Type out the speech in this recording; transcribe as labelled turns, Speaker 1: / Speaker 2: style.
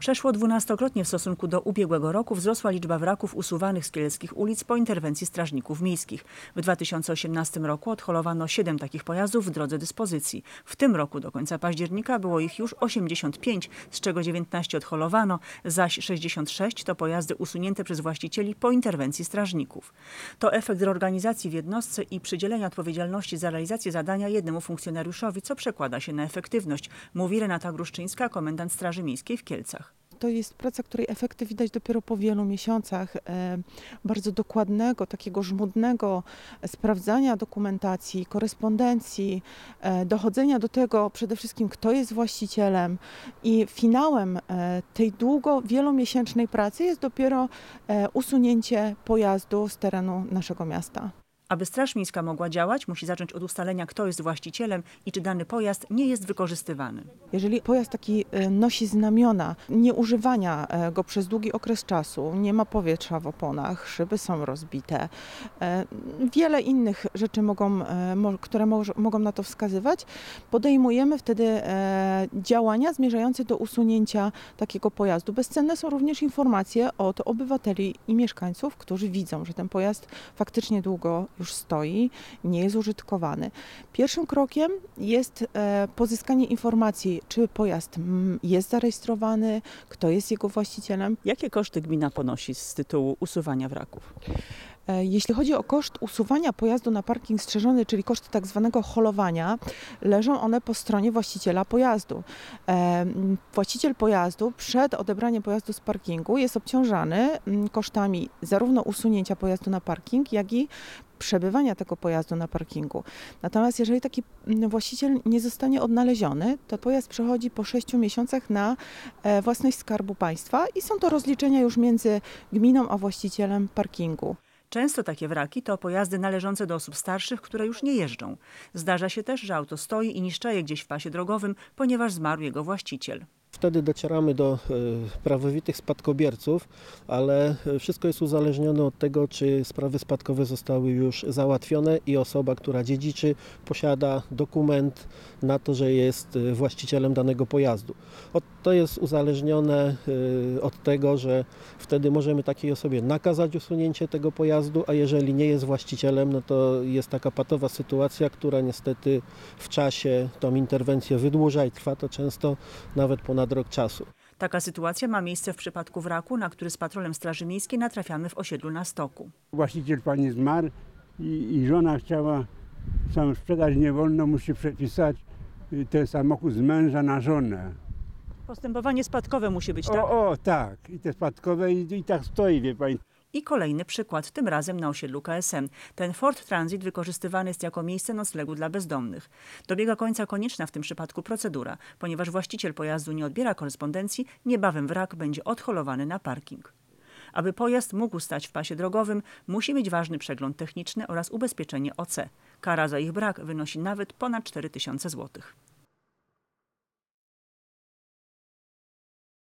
Speaker 1: Przeszło 12-krotnie w stosunku do ubiegłego roku wzrosła liczba wraków usuwanych z kieleckich ulic po interwencji strażników miejskich. W 2018 roku odholowano 7 takich pojazdów w drodze dyspozycji. W tym roku do końca października było ich już 85, z czego 19 odholowano, zaś 66 to pojazdy usunięte przez właścicieli po interwencji strażników. To efekt reorganizacji w jednostce i przydzielenia odpowiedzialności za realizację zadania jednemu funkcjonariuszowi, co przekłada się na efektywność, mówi Renata Gruszczyńska, komendant Straży Miejskiej w Kielcach.
Speaker 2: To jest praca, której efekty widać dopiero po wielu miesiącach bardzo dokładnego, takiego żmudnego sprawdzania dokumentacji, korespondencji, dochodzenia do tego przede wszystkim, kto jest właścicielem, i finałem tej wielomiesięcznej pracy jest dopiero usunięcie pojazdu z terenu naszego miasta.
Speaker 1: Aby Straż Miejska mogła działać, musi zacząć od ustalenia, kto jest właścicielem i czy dany pojazd nie jest wykorzystywany.
Speaker 2: Jeżeli pojazd taki nosi znamiona nieużywania go przez długi okres czasu, nie ma powietrza w oponach, szyby są rozbite, wiele innych rzeczy które mogą na to wskazywać, podejmujemy wtedy działania zmierzające do usunięcia takiego pojazdu. Bezcenne są również informacje od obywateli i mieszkańców, którzy widzą, że ten pojazd faktycznie długo już stoi, nie jest użytkowany. Pierwszym krokiem jest pozyskanie informacji, czy pojazd jest zarejestrowany, kto jest jego właścicielem.
Speaker 1: Jakie koszty gmina ponosi z tytułu usuwania wraków?
Speaker 2: Jeśli chodzi o koszt usuwania pojazdu na parking strzeżony, czyli koszty tak zwanego holowania, leżą one po stronie właściciela pojazdu. Właściciel pojazdu przed odebraniem pojazdu z parkingu jest obciążany kosztami zarówno usunięcia pojazdu na parking, jak i przebywania tego pojazdu na parkingu. Natomiast jeżeli taki właściciel nie zostanie odnaleziony, to pojazd przechodzi po 6 miesiącach na własność Skarbu Państwa i są to rozliczenia już między gminą a właścicielem parkingu.
Speaker 1: Często takie wraki to pojazdy należące do osób starszych, które już nie jeżdżą. Zdarza się też, że auto stoi i niszczeje gdzieś w pasie drogowym, ponieważ zmarł jego właściciel.
Speaker 3: Wtedy docieramy do prawowitych spadkobierców, ale wszystko jest uzależnione od tego, czy sprawy spadkowe zostały już załatwione i osoba, która dziedziczy, posiada dokument na to, że jest właścicielem danego pojazdu. To jest uzależnione od tego, że wtedy możemy takiej osobie nakazać usunięcie tego pojazdu, a jeżeli nie jest właścicielem, no to jest taka patowa sytuacja, która niestety w czasie tą interwencję wydłuża i trwa to często nawet ponad rok czasu.
Speaker 1: Taka sytuacja ma miejsce w przypadku wraku, na który z patrolem Straży Miejskiej natrafiamy w osiedlu na Stoku.
Speaker 4: Właściciel pani zmarł i żona chciała sam sprzedać, nie wolno, musi przepisać ten samochód z męża na żonę.
Speaker 1: Postępowanie spadkowe musi być, tak?
Speaker 4: Tak. I te spadkowe i tak stoi, wie pani.
Speaker 1: I kolejny przykład, tym razem na osiedlu KSM. Ten Ford Transit wykorzystywany jest jako miejsce noclegu dla bezdomnych. Dobiega końca konieczna w tym przypadku procedura. Ponieważ właściciel pojazdu nie odbiera korespondencji, niebawem wrak będzie odholowany na parking. Aby pojazd mógł stać w pasie drogowym, musi mieć ważny przegląd techniczny oraz ubezpieczenie OC. Kara za ich brak wynosi nawet ponad 4000 zł.